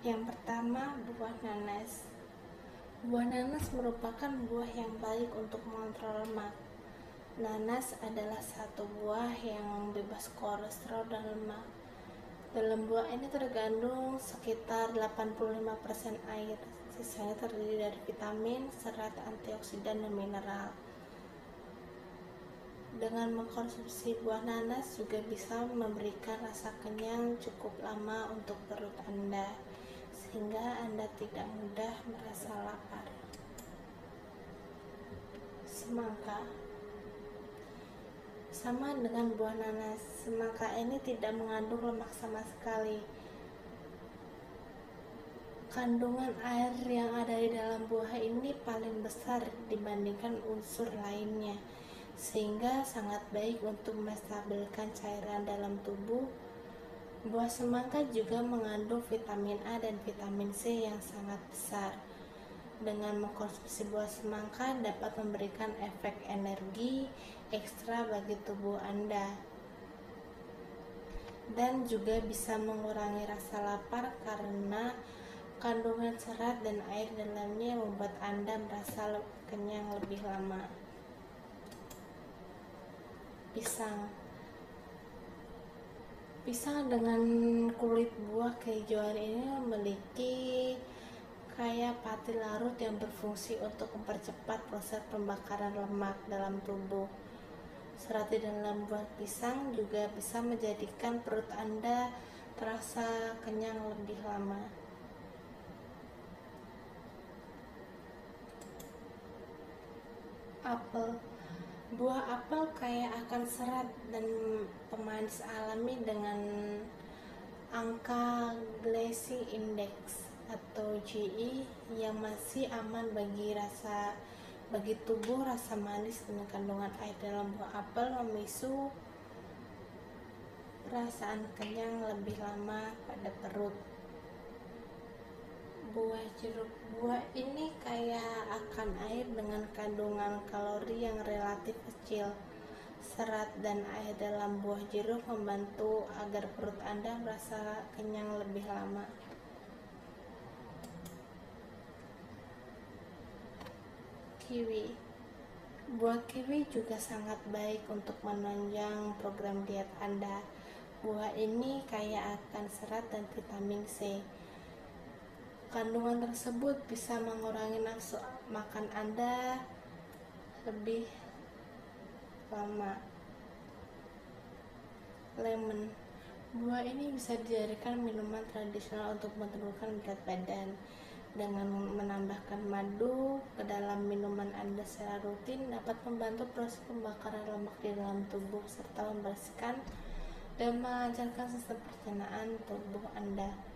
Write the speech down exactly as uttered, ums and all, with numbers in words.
Yang pertama, buah nanas. Buah nanas merupakan buah yang baik untuk mengontrol lemak. Nanas adalah satu buah yang bebas kolesterol dan lemak. Dalam buah ini terkandung sekitar delapan puluh lima persen air, sisanya terdiri dari vitamin, serat, antioksidan, dan mineral. Dengan mengkonsumsi buah nanas juga bisa memberikan rasa kenyang cukup lama untuk perut Anda, sehingga Anda tidak mudah merasa lapar. Semangka. Sama dengan buah nanas, semangka ini tidak mengandung lemak sama sekali. Kandungan air yang ada di dalam buah ini paling besar dibandingkan unsur lainnya, sehingga sangat baik untuk menstabilkan cairan dalam tubuh. Buah semangka juga mengandung vitamin A dan vitamin C yang sangat besar. Dengan mengkonsumsi buah semangka dapat memberikan efek energi ekstra bagi tubuh Anda, dan juga bisa mengurangi rasa lapar karena kandungan serat dan air dalamnya membuat Anda merasa kenyang lebih lama. Pisang. Pisang dengan kulit buah kehijauan ini memiliki kaya fatty larut yang berfungsi untuk mempercepat proses pembakaran lemak dalam tubuh. Serat di dalam buah pisang juga bisa menjadikan perut Anda terasa kenyang lebih lama. Apel. Buah apel kaya akan serat dan pemanis alami dengan angka glycemic index atau G I yang masih aman bagi rasa bagi tubuh. Rasa manis dengan kandungan air dalam buah apel memicu perasaan kenyang lebih lama pada perut. Buah jeruk. Buah ini kaya akan air dengan kandungan kalori yang relatif kecil. Serat dan air dalam buah jeruk membantu agar perut Anda merasa kenyang lebih lama. Kiwi. Buah kiwi juga sangat baik untuk menunjang program diet Anda. Buah ini kaya akan serat dan vitamin C. Kandungan tersebut bisa mengurangi nafsu makan Anda lebih lama. Lemon. Buah ini bisa dijadikan minuman tradisional untuk menurunkan berat badan. Dengan menambahkan madu ke dalam minuman Anda secara rutin dapat membantu proses pembakaran lemak di dalam tubuh serta membersihkan dan melancarkan sistem pencernaan tubuh Anda.